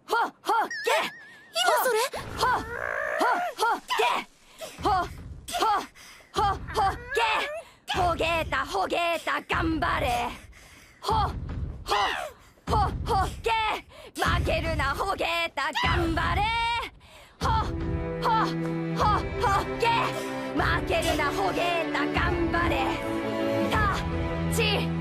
今それほげたほげた頑張れほげ負けるなほげた頑張れほげ負けるなほげた頑張れたち